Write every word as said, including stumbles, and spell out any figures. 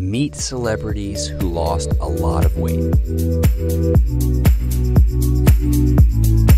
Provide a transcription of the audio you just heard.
Meet celebrities who lost a lot of weight.